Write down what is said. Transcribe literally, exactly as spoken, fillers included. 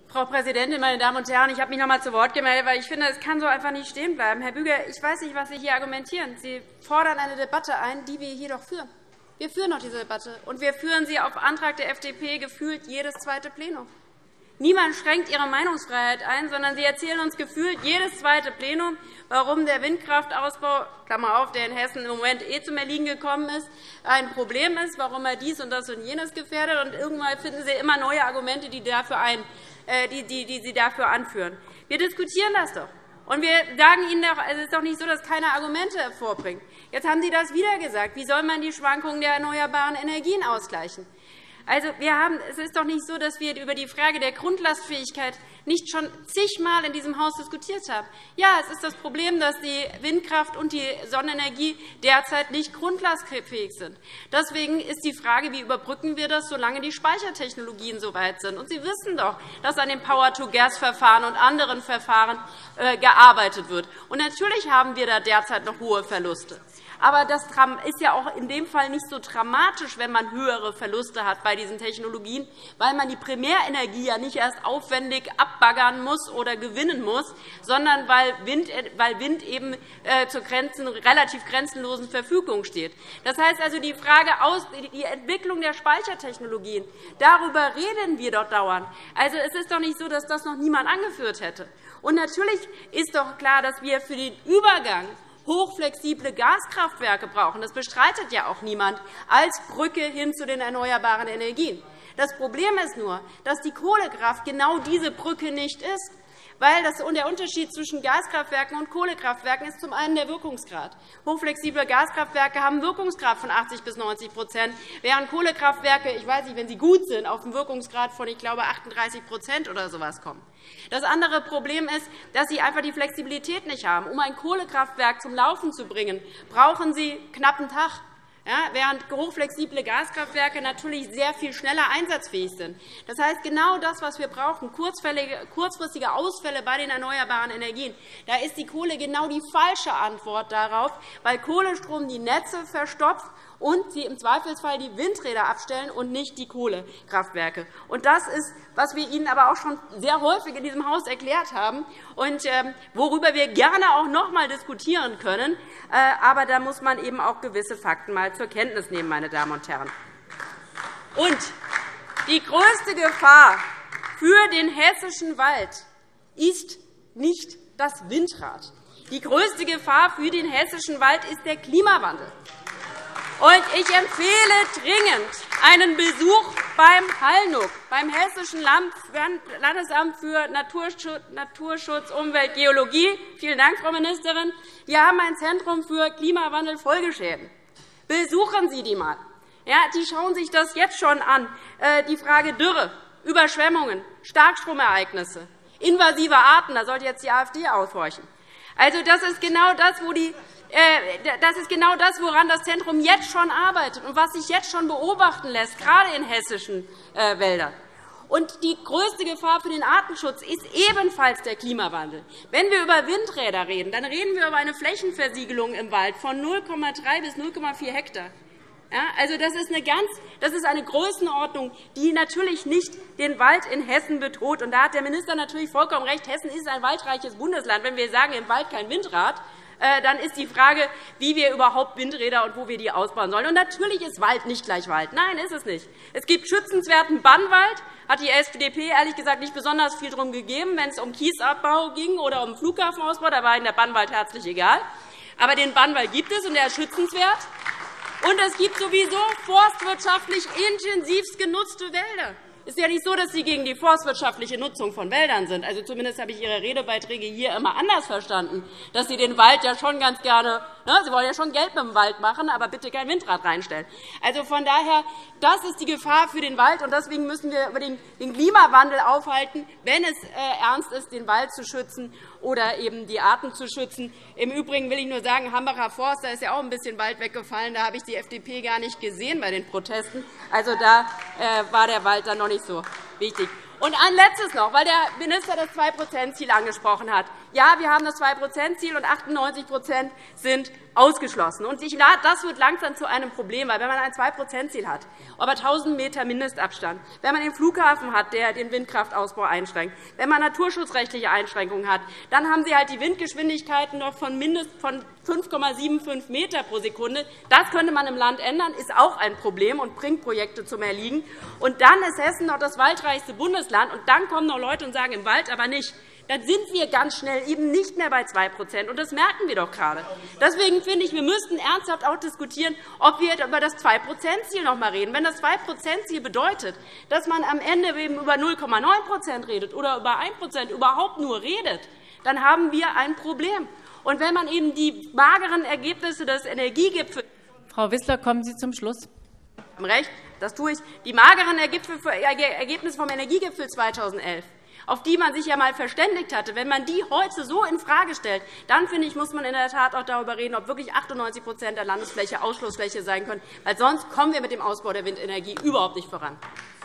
Frau Präsidentin, meine Damen und Herren! Ich habe mich noch einmal zu Wort gemeldet, weil ich finde, es kann so einfach nicht stehen bleiben. Herr Büger, ich weiß nicht, was Sie hier argumentieren. Sie fordern eine Debatte ein, die wir hier doch führen. Wir führen doch diese Debatte, und wir führen sie auf Antrag der F D P gefühlt jedes zweite Plenum. Niemand schränkt Ihre Meinungsfreiheit ein, sondern Sie erzählen uns gefühlt jedes zweite Plenum, warum der Windkraftausbau, Klammer auf, der in Hessen im Moment eh zum Erliegen gekommen ist, ein Problem ist, warum er dies und das und jenes gefährdet. Und irgendwann finden Sie immer neue Argumente, die, dafür ein, die, die, die Sie dafür anführen. Wir diskutieren das doch. Und wir sagen Ihnen doch, es ist doch nicht so, dass keiner Argumente hervorbringt. Jetzt haben Sie das wieder gesagt. Wie soll man die Schwankungen der erneuerbaren Energien ausgleichen? Also, wir haben, es ist doch nicht so, dass wir über die Frage der Grundlastfähigkeit nicht schon zigmal in diesem Haus diskutiert haben. Ja, es ist das Problem, dass die Windkraft und die Sonnenenergie derzeit nicht grundlastfähig sind. Deswegen ist die Frage, wie überbrücken wir das, solange die Speichertechnologien so weit sind. Und Sie wissen doch, dass an dem Power-to-Gas-Verfahren und anderen Verfahren äh, gearbeitet wird. Und natürlich haben wir da derzeit noch hohe Verluste. Aber das ist ja auch in dem Fall nicht so dramatisch, wenn man höhere Verluste hat bei diesen Technologien, weil man die Primärenergie ja nicht erst aufwendig abbaggern muss oder gewinnen muss, sondern weil Wind, weil Wind eben zur Grenzen, relativ grenzenlosen Verfügung steht. Das heißt also, die Frage aus, die Entwicklung der Speichertechnologien, darüber reden wir doch dauernd. Also, es ist doch nicht so, dass das noch niemand angeführt hätte. Und natürlich ist doch klar, dass wir für den Übergang hochflexible Gaskraftwerke brauchen. Das bestreitet ja auch niemand als Brücke hin zu den erneuerbaren Energien. Das Problem ist nur, dass die Kohlekraft genau diese Brücke nicht ist. Weil das, und der Unterschied zwischen Gaskraftwerken und Kohlekraftwerken ist zum einen der Wirkungsgrad. Hochflexible Gaskraftwerke haben einen Wirkungsgrad von achtzig bis neunzig während Kohlekraftwerke, ich weiß nicht, wenn sie gut sind, auf einen Wirkungsgrad von, ich glaube, achtunddreißig oder so etwas kommen. Das andere Problem ist, dass Sie einfach die Flexibilität nicht haben. Um ein Kohlekraftwerk zum Laufen zu bringen, brauchen Sie knapp einen Tag. Ja, während hochflexible Gaskraftwerke natürlich sehr viel schneller einsatzfähig sind. Das heißt, genau das, was wir brauchen, kurzfristige Ausfälle bei den erneuerbaren Energien, da ist die Kohle genau die falsche Antwort darauf, weil Kohlestrom die Netze verstopft und sie im Zweifelsfall die Windräder abstellen und nicht die Kohlekraftwerke. Und das ist, was wir Ihnen aber auch schon sehr häufig in diesem Haus erklärt haben und worüber wir gerne auch noch einmal diskutieren können. Aber da muss man eben auch gewisse Fakten mal zur Kenntnis nehmen, meine Damen und Herren. Und die größte Gefahr für den hessischen Wald ist nicht das Windrad. Die größte Gefahr für den hessischen Wald ist der Klimawandel. Und ich empfehle dringend einen Besuch beim Hallnuck, beim Hessischen Landesamt für Naturschutz, Umwelt, Geologie. Vielen Dank, Frau Ministerin. Wir haben ein Zentrum für Klimawandelfolgeschäden. Besuchen Sie die einmal. Ja, die schauen sich das jetzt schon an. Die Frage Dürre, Überschwemmungen, Starkstromereignisse, invasive Arten. Da sollte jetzt die AfD aufhorchen. Also, das ist genau das, wo die Das ist genau das, woran das Zentrum jetzt schon arbeitet und was sich jetzt schon beobachten lässt, gerade in hessischen Wäldern. Und die größte Gefahr für den Artenschutz ist ebenfalls der Klimawandel. Wenn wir über Windräder reden, dann reden wir über eine Flächenversiegelung im Wald von null Komma drei bis null Komma vier Hektar. Ja, also das ist, eine ganz, das ist eine Größenordnung, die natürlich nicht den Wald in Hessen bedroht. Und da hat der Minister natürlich vollkommen recht. Hessen ist ein waldreiches Bundesland. Wenn wir sagen, im Wald kein Windrad, dann ist die Frage, wie wir überhaupt Windräder und wo wir die ausbauen sollen. Und natürlich ist Wald nicht gleich Wald. Nein, ist es nicht. Es gibt schützenswerten Bannwald. Hat die S D P ehrlich gesagt nicht besonders viel darum gegeben, wenn es um Kiesabbau ging oder um Flughafenausbau. Da war Ihnen der Bannwald herzlich egal. Aber den Bannwald gibt es, und der ist schützenswert. Und es gibt sowieso forstwirtschaftlich intensivst genutzte Wälder. Es ist ja nicht so, dass Sie gegen die forstwirtschaftliche Nutzung von Wäldern sind. Also zumindest habe ich Ihre Redebeiträge hier immer anders verstanden, dass Sie den Wald ja schon ganz gerne, ne, Sie wollen ja schon Geld mit dem Wald machen, aber bitte kein Windrad reinstellen. Also von daher, das ist die Gefahr für den Wald, und deswegen müssen wir über den Klimawandel aufhalten, wenn es ernst ist, den Wald zu schützen oder eben die Arten zu schützen. Im Übrigen will ich nur sagen, Hambacher Forst, da ist ja auch ein bisschen Wald weggefallen. Da habe ich die F D P gar nicht gesehen bei den Protesten. Also da war der Wald dann noch nicht so wichtig. Und ein Letztes noch, weil der Minister das zwei Prozent Ziel angesprochen hat. Ja, wir haben das zwei Prozent Ziel, und achtundneunzig Prozent sind ausgeschlossen. Und ich, das wird langsam zu einem Problem, weil wenn man ein zwei Prozent Ziel hat, aber tausend Meter Mindestabstand, wenn man den Flughafen hat, der den Windkraftausbau einschränkt, wenn man naturschutzrechtliche Einschränkungen hat, dann haben Sie halt die Windgeschwindigkeiten noch von mindest von fünf Komma fünfundsiebzig Meter pro Sekunde. Das könnte man im Land ändern, ist auch ein Problem und bringt Projekte zum Erliegen. Und dann ist Hessen noch das waldreichste Bundesland, und dann kommen noch Leute und sagen, im Wald aber nicht. Dann sind wir ganz schnell eben nicht mehr bei zwei Prozent. Und das merken wir doch gerade. Deswegen finde ich, wir müssten ernsthaft auch diskutieren, ob wir über das zwei Prozent Ziel noch einmal reden. Wenn das zwei Prozent Ziel bedeutet, dass man am Ende eben über null Komma neun Prozent redet oder über ein Prozent überhaupt nur redet, dann haben wir ein Problem. Und wenn man eben die mageren Ergebnisse des Energiegipfels – Frau Wissler, kommen Sie zum Schluss. Sie haben recht, das tue ich – die mageren Ergebnisse vom Energiegipfel zweitausendelf, auf die man sich ja einmal verständigt hatte, wenn man die heute so infrage stellt, dann finde ich, muss man in der Tat auch darüber reden, ob wirklich achtundneunzig Prozent der Landesfläche Ausschlussfläche sein können, weil sonst kommen wir mit dem Ausbau der Windenergie überhaupt nicht voran.